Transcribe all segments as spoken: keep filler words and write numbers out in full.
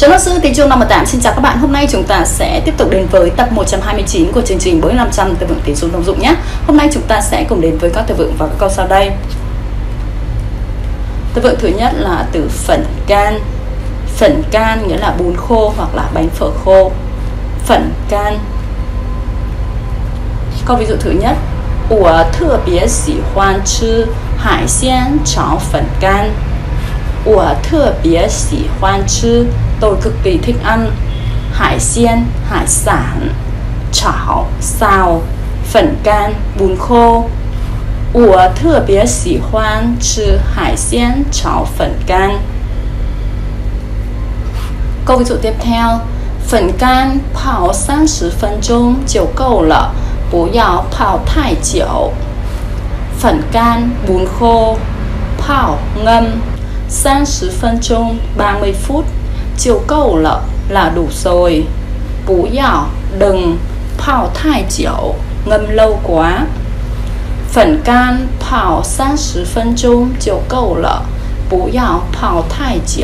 Chào sư tiếng Trung năm một tám, xin chào các bạn. Hôm nay chúng ta sẽ tiếp tục đến với tập một trăm hai mươi chín của chương trình bốn nghìn năm trăm từ vựng tiếng Trung thông dụng nhé. Hôm nay chúng ta sẽ cùng đến với các từ vựng và các câu sau đây. Từ vựng thứ nhất là từ phẩn can. Phẩn can nghĩa là bún khô hoặc là bánh phở khô. Phẩn can. Câu ví dụ thứ nhất: 我特别喜欢吃海鲜炒粉干. 我特别喜欢吃 tôi cực kỳ thích ăn hải xiên hải sản, chảo xào, phẩn can bún khô. 我特别喜欢吃海鲜炒粉干. Câu ví dụ tiếp theo: 粉干泡三十分钟就够了，不要泡太久. 粉干bún khô,泡ngâm, 三十分钟 ba mươi phút, 就够了 là đủ rồi, 不要 đừng, 泡太久 ngâm lâu quá. 粉干泡三十分钟就够了，不要泡太久.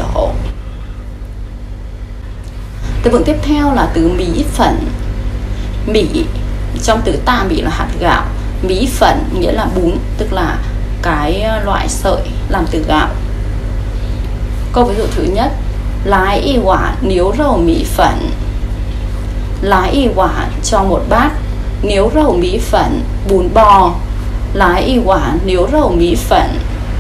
Từ vựng tiếp theo là từ mỹ phẩn. Mỹ trong từ ta mỹ là hạt gạo, mỹ phẩn nghĩa là bún, tức là cái loại sợi làm từ gạo. Câu ví dụ thứ nhất: 来一碗牛肉米粉. 来一碗 cho một bát, 牛肉米粉 bún bò, 来一碗牛肉米粉.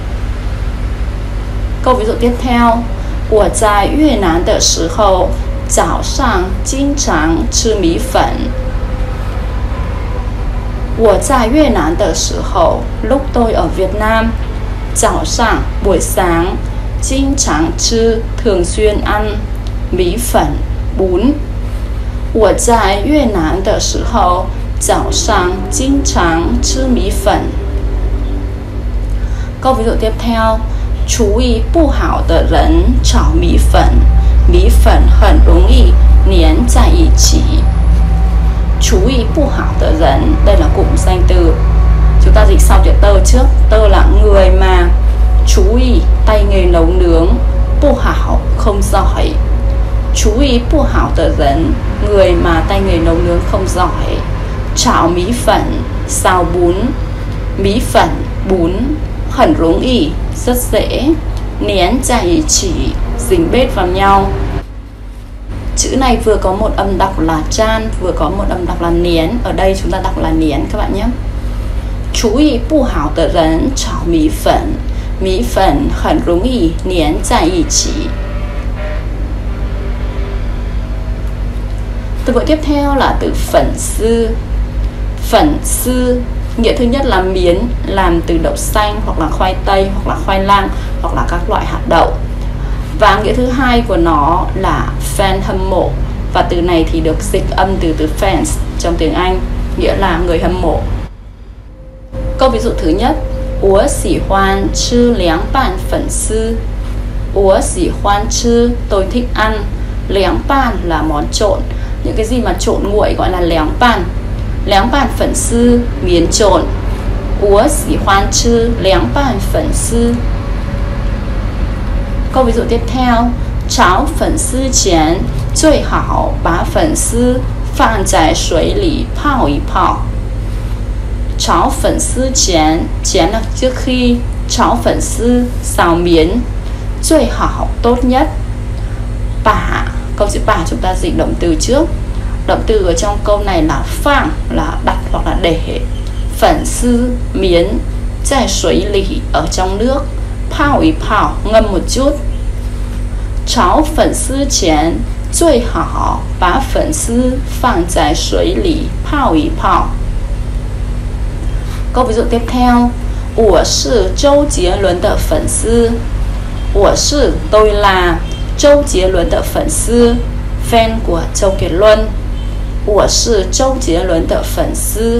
Câu ví dụ tiếp theo: 我在越南的时候早上经常吃米粉. 我在越南的时候 lúc tôi ở Việt Nam, 早上 buổi sáng, 经常吃 thường xuyên ăn, 米粉 bún. 我在越南的时候早上经常吃米粉. Câu ví dụ tiếp theo: 厨艺不好的人炒米粉，米粉很容易粘在一起. 厨艺不好的人, đây là cụm danh từ. Chúng ta dịch sau chữ tơ trước. Tơ là người mà, chú ý tay nghề nấu nướng, 不好 không giỏi. 厨艺不好的人, người mà tay nghề nấu nướng không giỏi. 炒米粉 xào bún, 米粉 bún, 很容易 rất dễ, 粘在一起 dính bết vào nhau. Chữ này vừa có một âm đọc là chan, vừa có một âm đọc là nién. Ở đây chúng ta đọc là nién các bạn nhé. 厨艺不好的人炒米粉，米粉很容易粘在一起. Từ vựng tiếp theo là từ phẩn sư. Phẩn sư nghĩa thứ nhất là miến làm từ đậu xanh hoặc là khoai tây hoặc là khoai lang hoặc là các loại hạt đậu. Và nghĩa thứ hai của nó là fan hâm mộ. Và từ này thì được dịch âm từ từ fans trong tiếng Anh, nghĩa là người hâm mộ. Câu ví dụ thứ nhất: 我喜欢吃凉拌粉丝. 我喜欢吃 tôi thích ăn, 凉拌 là món trộn. Những cái gì mà trộn nguội gọi là凉拌. 凉拌粉丝 miến trộn. 我喜欢吃凉拌粉丝. Câu ví dụ tiếp theo: 炒粉丝前最好把粉丝放在水里泡一泡. 炒粉丝前 chén là trước khi, 炒粉丝 xào miến, 最好 tốt nhất. Bả, câu chữ bả chúng ta dịch động từ trước. Động từ ở trong câu này là phang là đặt hoặc là để,粉丝 miến, 在水里 ở trong nước, 泡一泡 ngâm một chút. 炒粉丝前最好把粉丝放在水里泡一泡. Câu ví dụ tiếp theo: 我是周杰伦的粉丝. 我是 tôi là 周杰伦的粉丝, fan của Châu Kiệt Luân. 我是周杰伦的粉丝.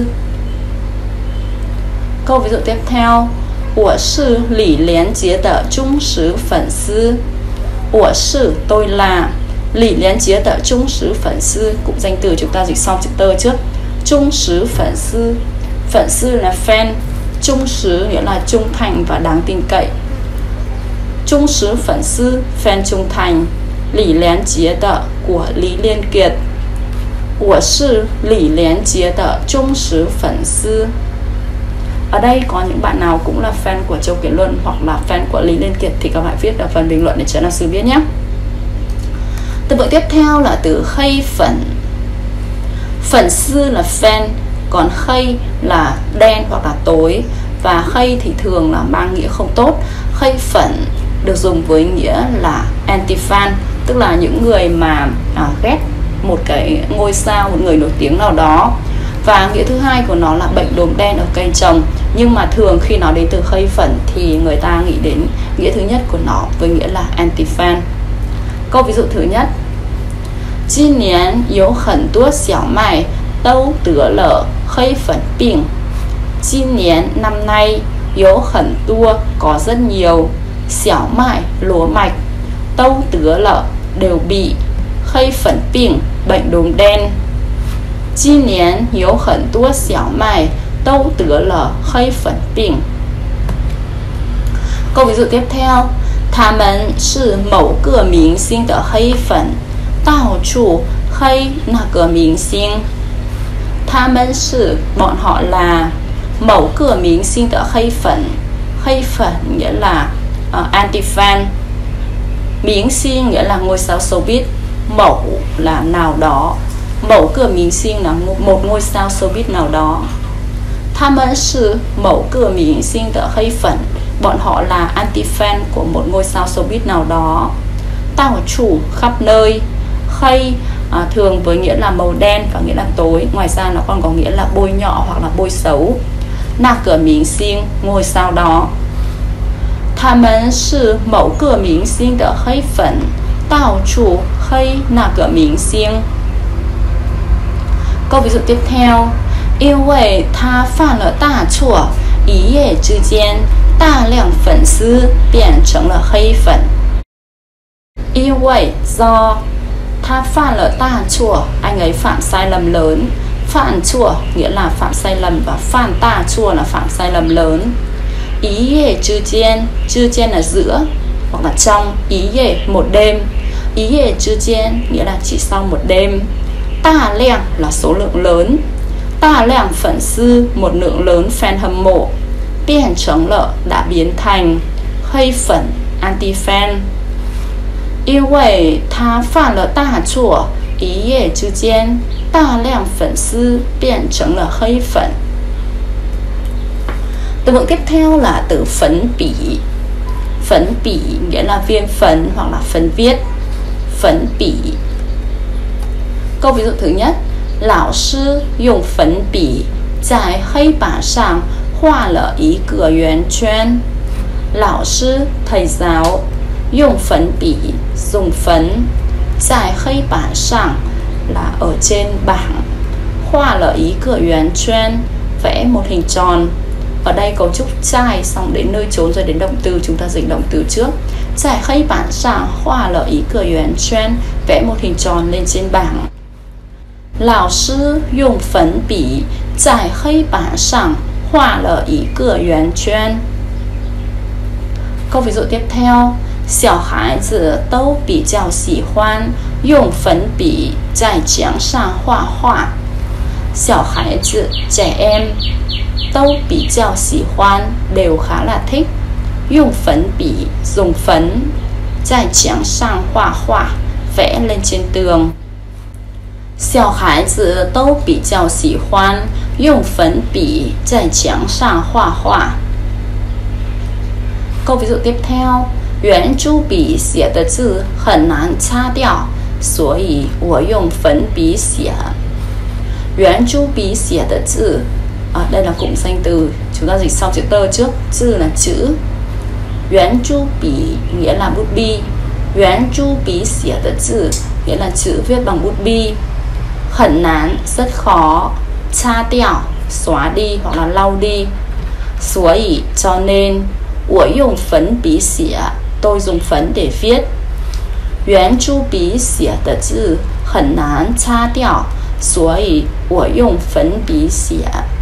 Câu ví dụ tiếp theo: 我是李连杰的忠实粉丝. 我是 tôi là 李连杰的忠实粉丝, cụm danh từ chúng ta dịch sau chữ tơ trước. 忠实粉丝,粉丝 là fan, 忠实 nghĩa là trung thành và đáng tin cậy. 忠实粉丝 fan trung thành, Lý Liên Kiệt的 của Lý Liên Kiệt. 我是李连杰的忠实粉丝. Ở đây có những bạn nào cũng là fan của Châu Kiến Luân hoặc là fan của Lý Liên Kiệt thì các bạn viết ở phần bình luận để cho老sư biết nhé. Từ vựng tiếp theo là từ khay phần.粉丝 là fan, còn khay là đen hoặc là tối, và khay thì thường là mang nghĩa không tốt. Khay phần được dùng với nghĩa là anti-fan, tức là những người mà à, ghét một cái ngôi sao, một người nổi tiếng nào đó. Và nghĩa thứ hai của nó là bệnh đốm đen ở cây trồng. Nhưng mà thường khi nói đến từ khay phần thì người ta nghĩ đến nghĩa thứ nhất của nó với nghĩa là anti-fan. Câu ví dụ thứ nhất: 今年有很多小麦都得了黑粉病. 今年 năm nay, 有很多 có rất nhiều, 小麦 lúa mạch, 都得了 đều bị, 黑粉病 bệnh đốm đen. 今年有很多小麦都得了黑粉病. Câu ví dụ tiếp theo: 他们是某个明星的黑粉，到处黑那个明星. 他们是 bọn họ là, 某个明星的黑粉, 黑粉 nghĩa là uh, anti-fan, 明星 nghĩa là ngôi sao showbiz, mẫu là nào đó, mẫu cửa明星 là một ngôi sao showbiz nào đó. 他们是某个明星的黑粉, bọn họ là anti-fan của một ngôi sao showbiz nào đó. Tao chủ khắp nơi, khay à, thường với nghĩa là màu đen và nghĩa là tối, ngoài ra nó còn có nghĩa là bôi nhọ hoặc là bôi xấu. Na cửa明星 ngôi sao đó. 他们是某个明星的黑粉，到处黑那个明星. Câu ví dụ tiếp theo: 因为他犯了大错，一夜之间大量粉丝变成了黑粉. 因为 do他犯了大错, anh ấy phạm sai lầm lớn. Phạm chua nghĩa là phạm sai lầm, và phạm ta chua là phạm sai lầm lớn. Ý ye chư chiên, chư chiên là giữa hoặc là trong, ý ye một đêm, ý ye chư chiên nghĩa là chỉ sau một đêm. Ta leng là số lượng lớn, ta leng粉丝 một lượng lớn fan hâm mộ, biến成了 đã biến thành,黑粉 anti fan. 因为他犯了大错，一夜之间大量粉丝变成了黑粉. Từ vựng tiếp theo là từ phấn bỉ. Phấn bỉ nghĩa là viên phấn hoặc là phấn viết. Phấn bỉ. Câu ví dụ thứ nhất: 老师用粉笔在黑板上画了一个圆圈. 老师 thầy giáo, 用粉笔 dùng phấn, 在黑板上 là ở trên bảng, 画了一个圆圈 vẽ một hình tròn. Ở đây cấu trúc trai xong đến nơi trốn rồi đến động từ, chúng ta dịch động từ trước. 在黑板上画了一个圆圈 vẽ một hình tròn lên trên bảng. 老师用粉笔在黑板上画了一个圆圈. Câu ví dụ tiếp theo: 小孩子都比较喜欢用粉笔在墙上画画. 小孩子 trẻ em, 都比较喜欢 đều khá là thích, 用粉笔 dùng phấn, 在墙上画画 vẽ lên trên tường. 小孩子都比较喜欢用粉笔在墙上画画. Câu ví dụ tiếp theo: 圆珠笔写的字很难擦掉，所以我用粉笔写. 圆珠笔写的字, à, đây là cụm danh từ, chúng ta dịch sau chữ tơ trước, chữ là chữ. 圆珠笔 nghĩa là bút bi, 圆珠笔写的字 nghĩa là chữ viết bằng bút bi. 很难 rất khó, 擦掉 xóa đi hoặc là lau đi, 所以 cho nên, 我用粉笔写 tôi dùng phấn để viết. 圆珠笔写的字很难擦掉，所以我用粉笔写.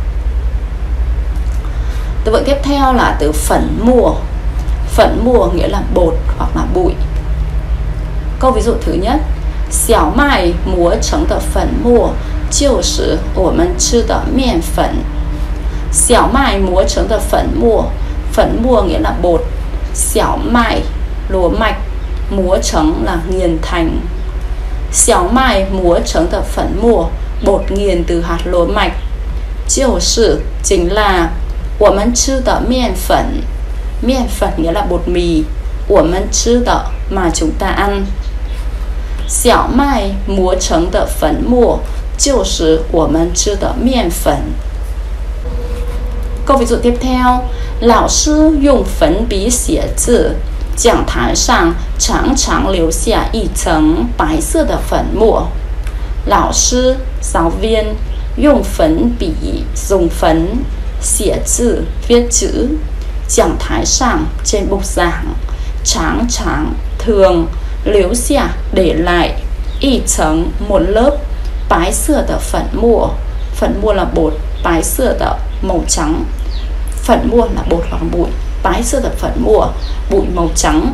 Từ vựng tiếp theo là từ phấn mùa. Phấn mùa nghĩa là bột hoặc là bụi. Câu ví dụ thứ nhất, 小麦磨成的粉末就是我们吃的面粉。小麦磨成的粉末，粉末nghĩa là bột, 小麦 lúa mạch, 磨成 là nghiền thành. 小麦磨成的粉末, bột nghiền từ hạt lúa mạch, 就是 chính là 我们吃的面粉. 面粉 nghĩa là bột mì, 我们吃的 mà chúng ta ăn. 小麦磨成的粉末就是我们吃的面粉. Câu ví dụ tiếp theo, 老师用粉笔写字，讲台上常常留下一层白色的粉末。老师 giáo viên 用粉笔 dùng phấn 写字 viết chữ, 讲台上 trên bục giảng, 常常 thường, 留下 để lại, 一层 một lớp, 白色的粉末,粉末là bột, 白色的 màu trắng,粉末là bột hoặc bụi, 白色的粉末 bụi màu trắng.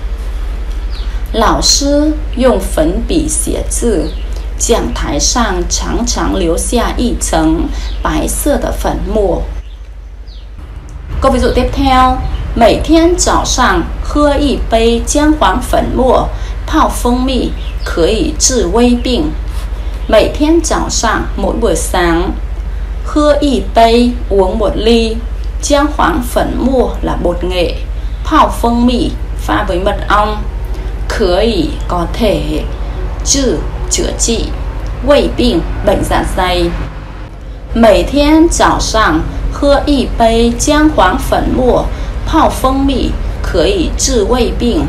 老师用粉笔写字，讲台上常常留下一层白色的粉末. Câu ví dụ tiếp theo, 每天早上喝一杯姜黄粉末泡蜂蜜可以治胃病. 每天早上 mỗi buổi sáng, 喝一杯 uống một ly, 姜黄粉末là bột nghệ, 泡蜂蜜 pha với mật ong, 可以 có thể, 治 chữa trị, 胃病 bệnh dạ dày. 每天早上喝一杯姜黄粉末泡蜂蜜可以治胃病.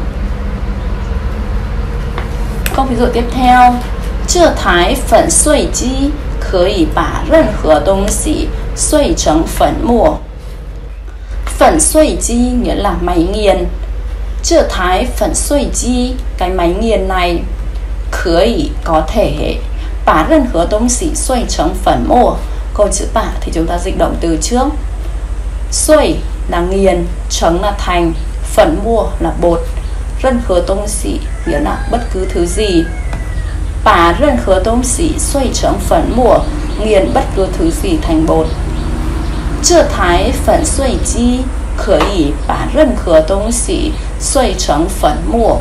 Câu ví dụ tiếp theo, 这台粉碎机可以把任何东西碎成粉末. 粉碎机 nghĩa là máy nghiền. 这台粉碎机 cái máy nghiền này, 可以 có thể, 把任何东西碎成粉末. Câu chữ bả thì chúng ta dịch động từ trước. Xuôi là nghiền, trứng là thành, phần mua là bột,任何东西 nghĩa là bất cứ thứ gì. 把任何东西碎成粉末 nghiền bất cứ thứ gì thành bột. 这台粉碎机可以把任何东西碎成粉末.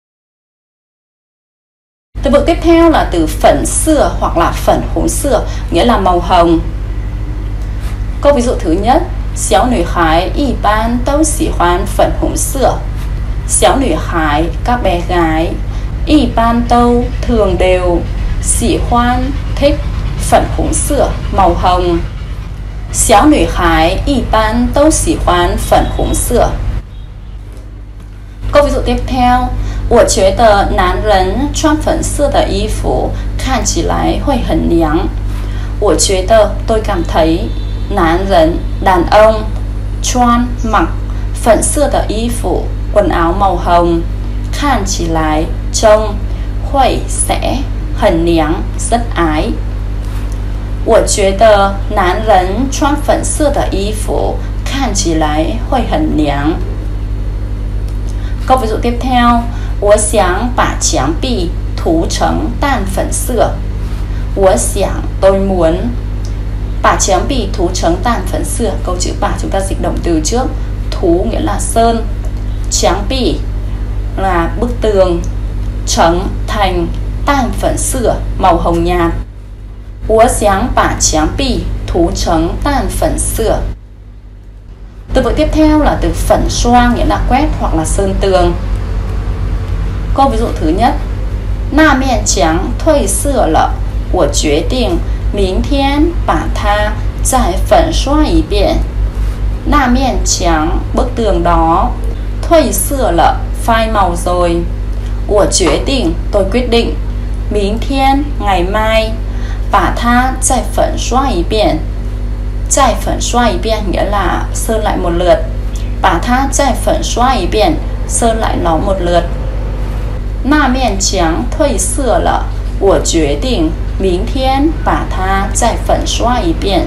Từ vựng tiếp theo là từ粉色 hoặc là粉红色, nghĩa là màu hồng. Câu ví dụ thứ nhất, 小女孩一般都喜欢粉红色. 小女孩 các bé gái, 一般都 thường đều, 喜欢 thích, 粉红色 màu hồng. 小女孩一般都喜欢粉红色. Câu ví dụ tiếp theo, 我觉得男人穿粉色的衣服看起来会很娘. 我觉得 tôi cảm thấy, 男人 đàn ông, 穿 mặc, 粉色的衣服 quần áo màu hồng, 看起来 trông, 会 sẽ, 很娘 rất ái. 我觉得男人穿粉色的衣服看起来会很娘. Câu ví dụ tiếp theo, 我想把墙壁涂成淡粉色. 我想 tôi muốn, 把墙壁涂成淡粉色. Câu chữ bà chúng ta dịch động từ trước. Thú nghĩa là sơn, 墙壁 là bức tường, 成 thành, 淡粉色 màu hồng nhạt. 我想把墙壁涂成淡粉色. Từ vựng tiếp theo là từ粉刷, nghĩa là quét hoặc là sơn tường. Câu ví dụ thứ nhất, 那面墙褪色了，我决定明天把它再粉刷一遍. 那面墙 bức tường đó, 褪色了 phai màu rồi, 我决定 tôi quyết định, 明天 ngày mai, 把它再粉刷一遍. 再粉刷一遍 nghĩa là sơn lại một lượt. 把它再粉刷一遍, sơn lại nó một lượt. 那面墙褪色了，我决定明天把它再粉刷一遍.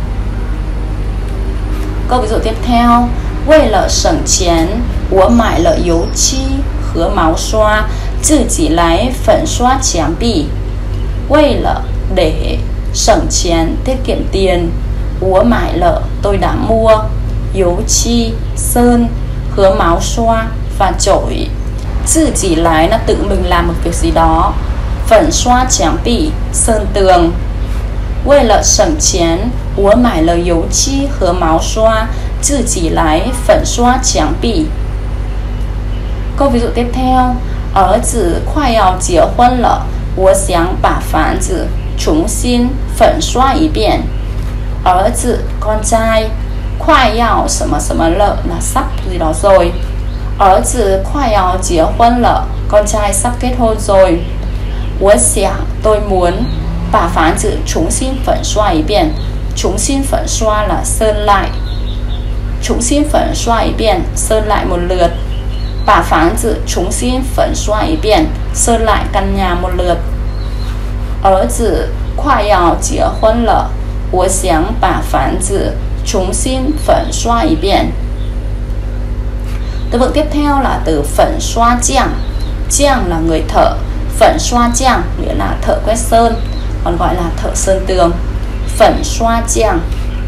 Câu ví dụ tiếp theo, 为了省钱，我买了油漆和毛刷， 自己来粉刷墙壁。为了để 省钱 tiết kiệm tiền, 我买了 tôi đã mua, 油漆 sơn, hứa máu xoa và chổi. 自己来 là tự mình làm một việc gì đó. 粉刷墙壁 sơn tường. 为了省钱，我买了油漆和毛刷，自己来粉刷墙壁。câu ví dụ tiếp theo, 儿子快要结婚了，我想把房子重新粉刷一遍。儿子 con trai, 快要什么什么了 là sắp gì đó rồi. 儿子快要结婚了 con trai sắp kết hôn rồi. 我想 tôi muốn 把房子重新粉刷一遍。重新粉刷 là sơn lại. 重新粉刷一遍 sơn lại một lượt. 把房子重新粉刷一遍 sơn lại căn nhà một lượt. 儿子快要结婚了，我想把房子重新粉刷一遍。từ vựng tiếp theo là từ粉刷匠. Giang là người thợ,粉刷匠nghĩa là thợ quét sơn, còn gọi là thợ sơn tường.粉刷匠.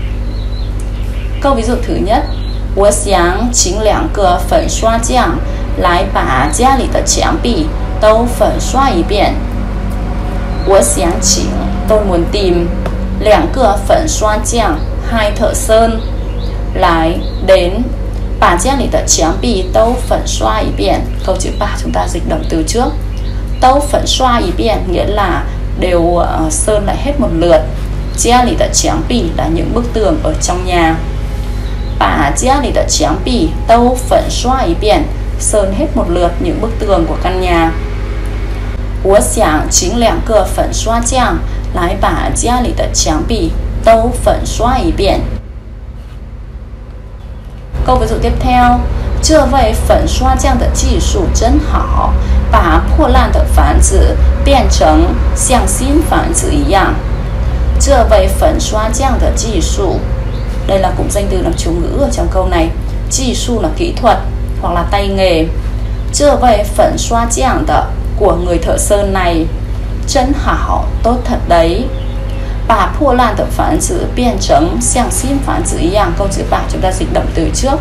Câu ví dụ thứ nhất, 我想请两个粉刷匠来把家里的墙壁都粉刷一遍。我想请 tôi muốn tìm 两个粉刷匠 hai thợ sơn lại đến把家里的墙壁都粉刷一遍. Câu chữ ba chúng ta dịch động từ trước. 都粉刷一遍 nghĩa là đều uh, sơn lại hết một lượt. 家里的墙壁 là những bức tường ở trong nhà. 把家里的墙壁都粉刷一遍 sơn hết một lượt những bức tường của căn nhà. 我想请两个粉刷匠来把家里的墙壁都粉刷一遍。câu ví dụ tiếp theo, 这位粉刷匠的技术真好，把破烂的房子变成像新房子一样。这位粉刷匠的技术, đây là cụm danh từ làm chủ ngữ ở trong câu này. 技术 là kỹ thuật hoặc là tay nghề. 这位粉刷匠的 của người thợ sơn này, 真好 tốt thật đấy. 把破烂的房子变成像新房子一样. Câu chữ ba chúng ta dịch động từ trước.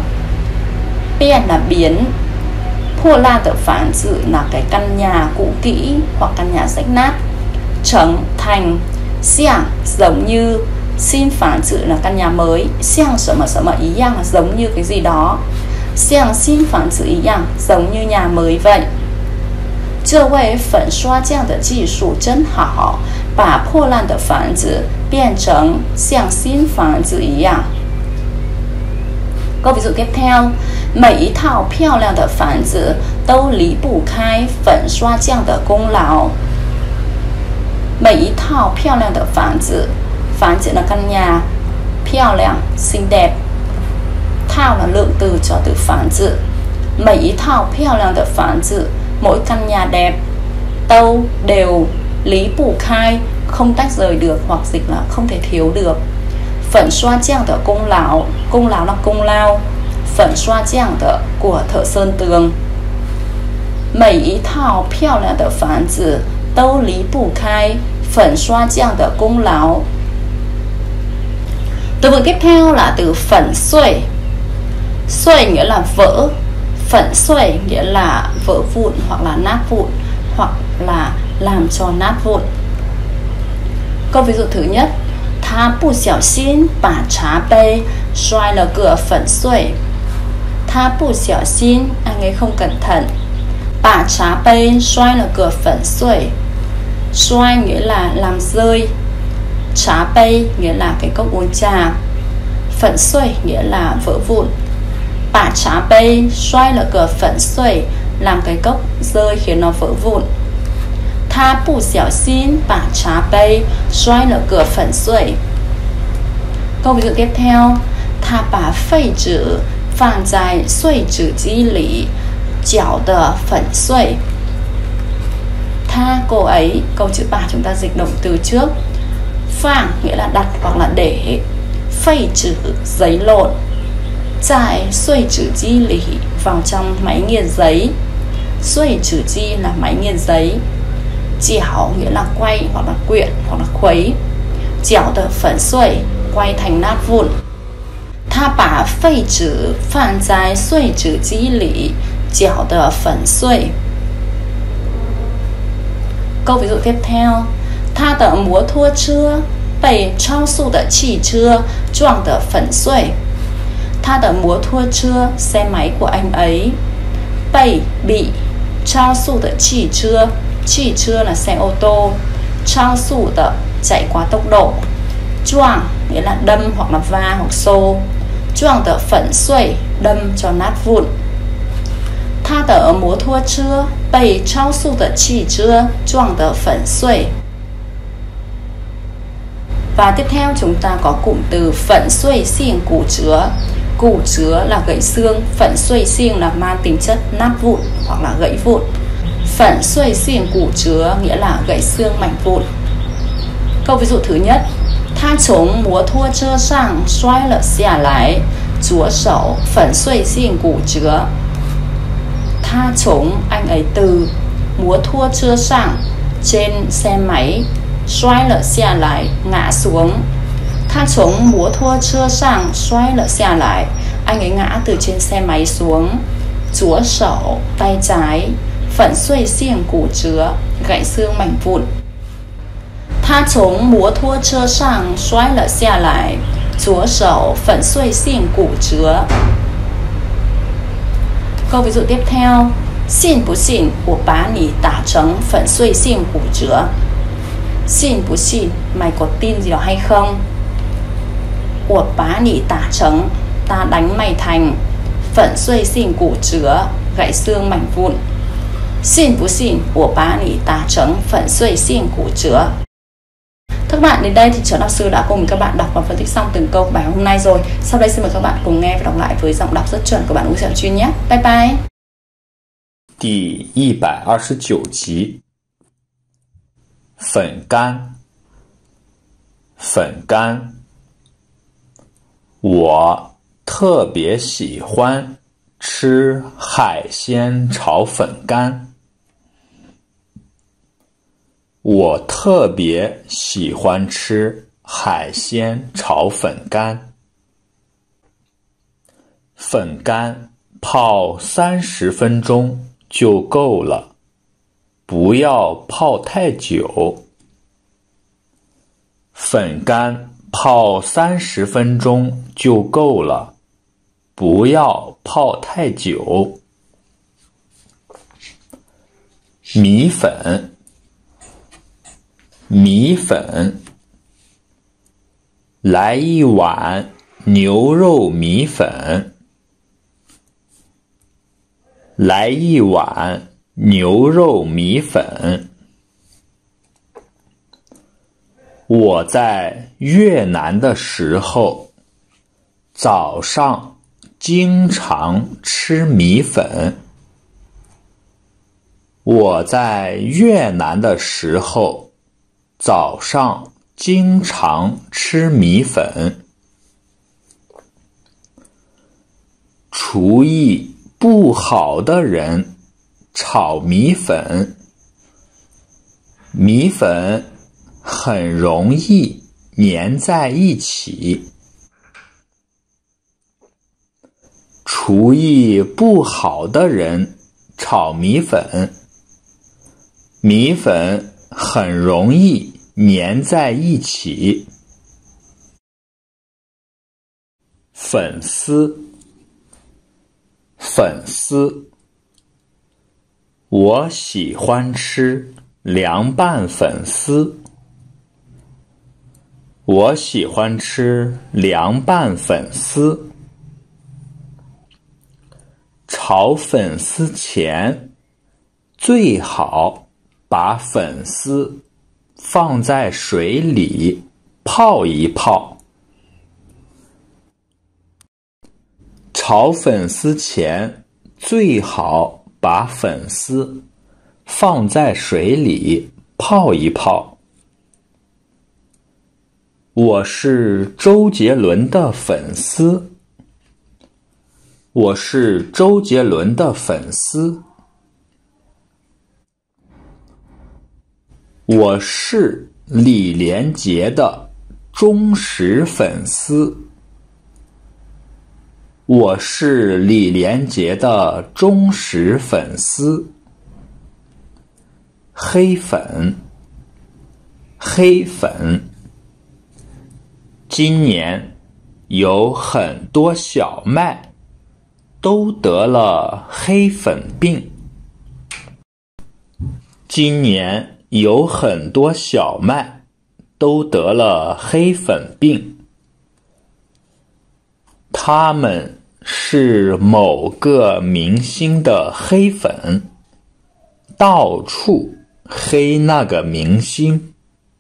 Biến là biến, 破烂的房子 là cái căn nhà cũ kỹ hoặc căn nhà rách nát. 成 thành, 像 giống như, 新房子 là căn nhà mới, 像什么什么一样 là giống như cái gì đó. 像新房子一样 giống như nhà mới vậy. 这位粉刷匠的技术真好，把破烂的房子变成像新房子一样。câu ví dụ tiếp theo, 每一套漂亮的房子都离不开粉刷匠的功劳。每一套漂亮的房子, 房子 là căn nhà, 漂亮 xinh đẹp, 套 là lượng từ cho từ 房子。每一套漂亮的房子 mỗi căn nhà đẹp. Tâu đều, lý bù khai, không tách rời được hoặc dịch là không thể thiếu được.粉刷匠的功劳, công lao là công lao, 粉刷匠的 của thợ sơn tường. 每一套漂亮的房子都离不开粉刷匠的功劳. Từ vựng tiếp theo là từ粉碎. Xuôi nghĩa là vỡ,粉碎nghĩa là vỡ vụn hoặc là nát vụn hoặc là làm cho nát vụn. Câu ví dụ thứ nhất, 他不小心把茶杯摔了个粉碎。他不小心 anh ấy không cẩn thận. 把茶杯摔了个粉碎. Xoay nghĩa là làm rơi, trà bay nghĩa là cái cốc uống trà,粉碎 nghĩa là vỡ vụn.把茶杯摔了个粉碎, làm cái cốc rơi khiến nó vỡ vụn. 他不小心把茶杯摔了个粉碎. Câu ví dụ tiếp theo, 他把废纸放在碎纸机里搅得粉碎. Tha, cô ấy, câu chữ ba chúng ta dịch động từ trước. Phang nghĩa là đặt hoặc là để, phây chữ giấy lộn, tại xuôi chữ chi lì vào trong máy nghiền giấy, Xuôi chữ chi là máy nghiền giấy. Chảo nghĩa là quay hoặc là quyện hoặc là khuấy. Chảo的粉碎 quay thành nát vụn. 他把废纸放在碎纸机里，搅得粉碎。Câu ví dụ tiếp theo, 他的摩托车被超速的汽车撞得粉碎。他的摩托车 xe máy của anh ấy被 bị 超速的汽车 汽车 là xe ô tô 超速的 chạy quá tốc độ 撞 nghĩa là đâm hoặc là va hoặc xô 撞的粉碎 đâm cho nát vụn 他的摩托车被超速的汽车撞得粉碎 Và tiếp theo chúng ta có cụm từ粉碎性骨折 骨折 là gãy xương, 粉碎性 là mang tính chất nát vụn hoặc là gãy vụn. 粉碎性骨折 nghĩa là gãy xương mảnh vụn. Câu ví dụ thứ nhất, 他从摩托车上摔了下来，左手粉碎性骨折。他从 anh ấy từ 摩托车上 trên xe máy 摔了下来 ngã xuống. 他从摩托车上摔了下来 anh ấy ngã từ trên xe máy xuống. 左手 tay trái 粉碎性骨折 gãy xương mảnh vụn. 他从摩托车上摔了下来，左手粉碎性骨折。Câu ví dụ tiếp theo, 信不信我把你打成粉碎性骨折？信不信 mày có tin gì đó hay không? 我把你打成 ta đánh mày thành 粉碎性骨折 gãy xương mảnh vụn. 信不信我把你打成粉碎性骨折？ Các bạn đến đây thì Chó Đọc Sư đã cùng các bạn đọc và phân tích xong từng câu bài hôm nay rồi. Sau đây xin mời các bạn cùng nghe và đọc lại với giọng đọc rất chuẩn của bạn Uông Xiao Chuyên nhé. Bye bye. 第一百二十九集，粉干。粉干，我特别喜欢吃海鲜炒粉干。我特别喜欢吃海鲜炒粉干。粉干泡三十分钟就够了，不要泡太久。粉干泡三十分钟就够了，不要泡太久。米粉。米粉，来一碗牛肉米粉。来一碗牛肉米粉。我在越南的时候，早上经常吃米粉。我在越南的时候，早上经常吃米粉。厨艺不好的人炒米粉，米粉很容易粘在一起。厨艺不好的人炒米粉，米粉很容易粘在一起。粉丝，粉丝，我喜欢吃凉拌粉丝。我喜欢吃凉拌粉丝。炒粉丝前，最好把粉丝放在水里泡一泡。炒粉丝前，最好把粉丝放在水里泡一泡。我是周杰伦的粉丝。我是周杰伦的粉丝。 我是李连杰的忠实粉丝。我是李连杰的忠实粉丝。黑粉，黑粉。今年有很多小麦都得了黑粉病。今年有很多小麦都得了黑粉病。他们是某个明星的黑粉，到处黑那个明星。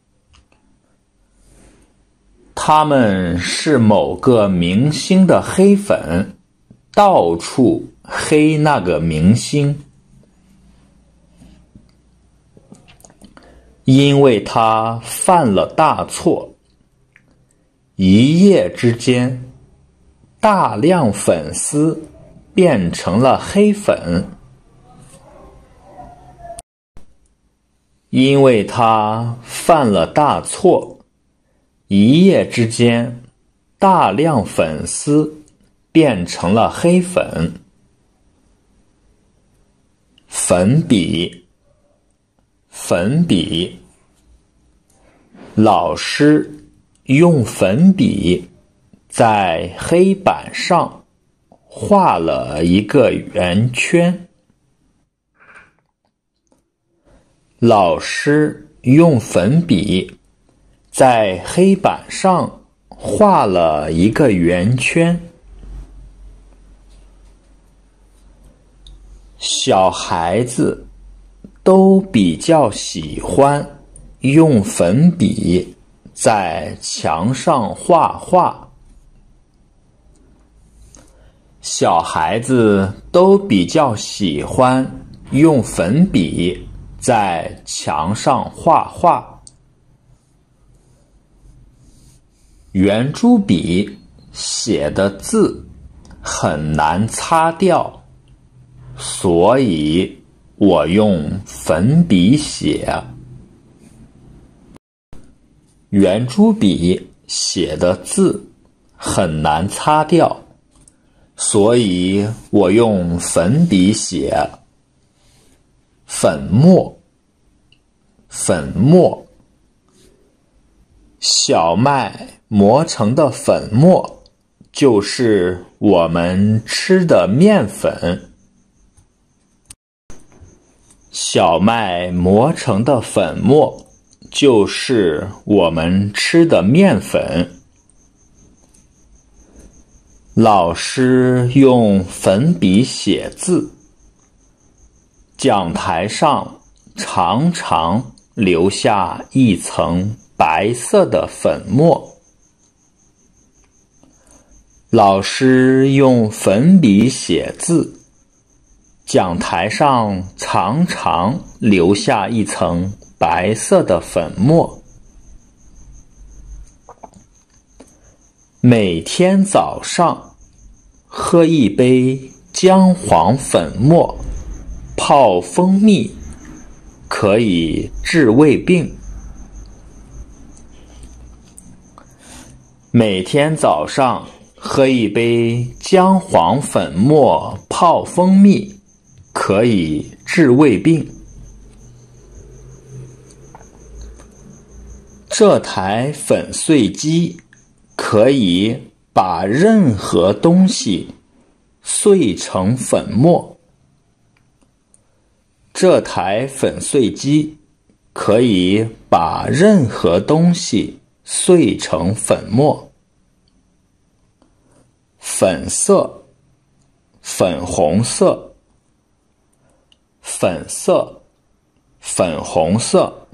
他们是某个明星的黑粉，到处黑那个明星。因为他犯了大错，一夜之间，大量粉丝变成了黑粉。因为他犯了大错，一夜之间，大量粉丝变成了黑粉。粉笔，粉笔。老师用粉笔在黑板上画了一个圆圈。老师用粉笔在黑板上画了一个圆圈。小孩子都比较喜欢用粉笔在墙上画画。小孩子都比较喜欢用粉笔在墙上画画。圆珠笔写的字很难擦掉，所以我用粉笔写。圆珠笔写的字很难擦掉，所以我用粉笔写。粉末，粉末。小麦磨成的粉末就是我们吃的面粉。小麦磨成的粉末就是我们吃的面粉。老师用粉笔写字，讲台上常常留下一层白色的粉末。老师用粉笔写字，讲台上常常留下一层白色的粉末。每天早上喝一杯姜黄粉末泡蜂蜜，可以治胃病。每天早上喝一杯姜黄粉末泡蜂蜜，可以治胃病。这台粉碎机可以把任何东西碎成粉末。这台粉碎机可以把任何东西碎成粉末。粉色，粉红色。粉色，粉红色。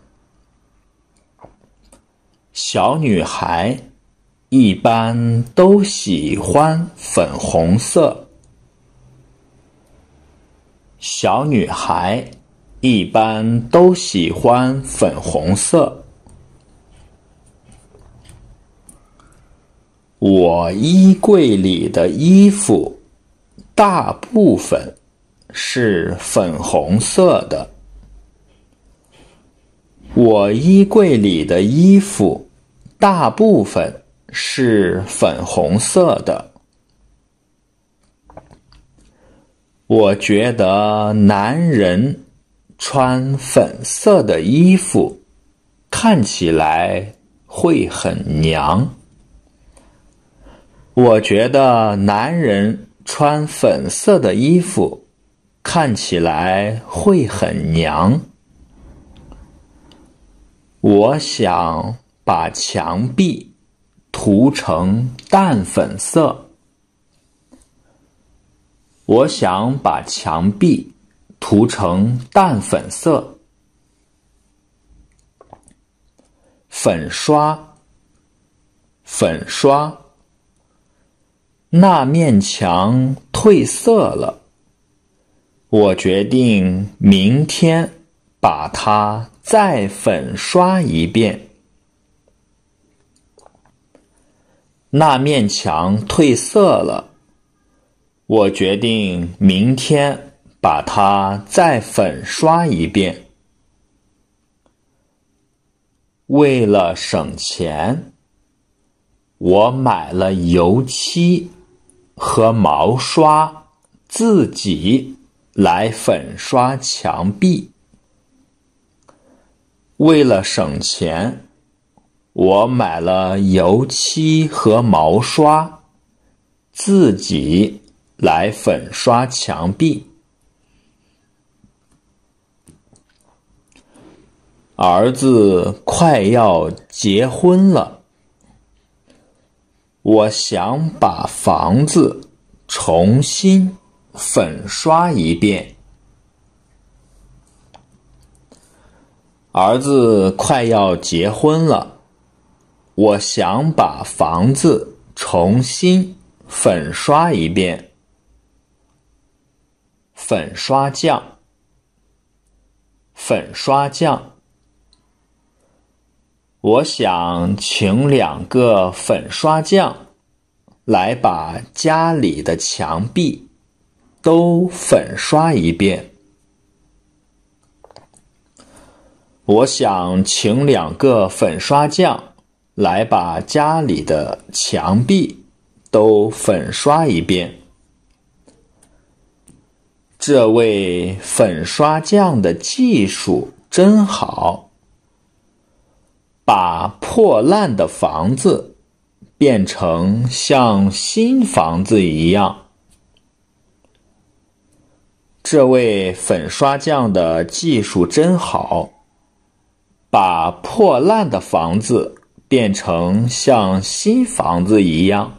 小女孩一般都喜欢粉红色。小女孩一般都喜欢粉红色。我衣柜里的衣服大部分是粉红色的。 我衣柜里的衣服大部分是粉红色的。我觉得男人穿粉色的衣服看起来会很娘。我觉得男人穿粉色的衣服看起来会很娘。我想把墙壁涂成淡粉色。我想把墙壁涂成淡粉色。粉刷，粉刷。那面墙褪色了，我决定明天把它再粉刷一遍。那面墙褪色了，我决定明天把它再粉刷一遍。为了省钱，我买了油漆和毛刷，自己来粉刷墙壁。为了省钱，我买了油漆和毛刷，自己来粉刷墙壁。儿子快要结婚了，我想把房子重新粉刷一遍。儿子快要结婚了，我想把房子重新粉刷一遍。粉刷匠，粉刷匠。我想请两个粉刷匠来把家里的墙壁都粉刷一遍。我想请两个粉刷匠来把家里的墙壁都粉刷一遍。这位粉刷匠的技术真好，把破烂的房子变成像新房子一样。这位粉刷匠的技术真好，把破烂的房子变成像新房子一样。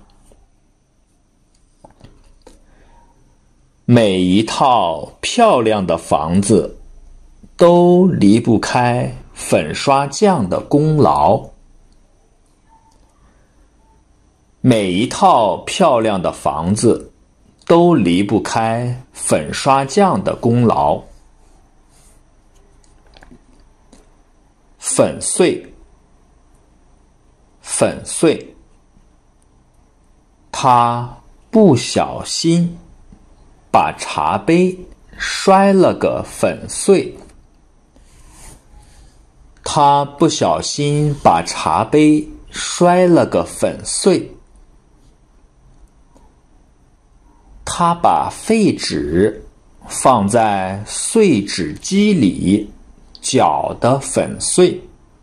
每一套漂亮的房子都离不开粉刷匠的功劳。每一套漂亮的房子都离不开粉刷匠的功劳。粉碎，粉碎。他不小心把茶杯摔了个粉碎。他不小心把茶杯摔了个粉碎。他把废纸放在碎纸机里搅得粉碎。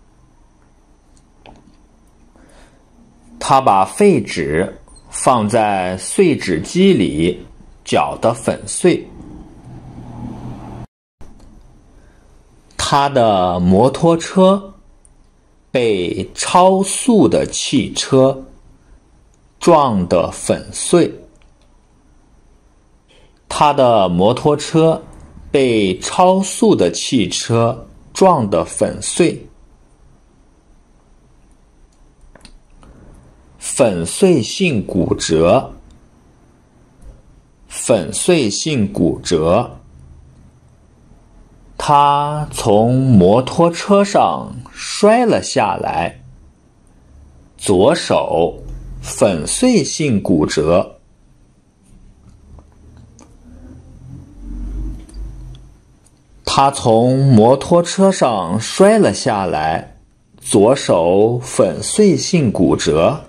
他把废纸放在碎纸机里搅得粉碎。他的摩托车被超速的汽车撞得粉碎。他的摩托车被超速的汽车撞得粉碎。粉碎性骨折，粉碎性骨折。他从摩托车上摔了下来，左手粉碎性骨折。 他从摩托车上摔了下来，左手粉碎性骨折。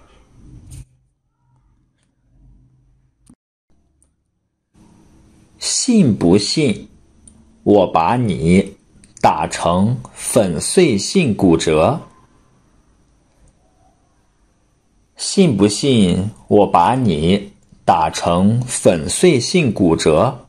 信不信我把你打成粉碎性骨折？信不信我把你打成粉碎性骨折？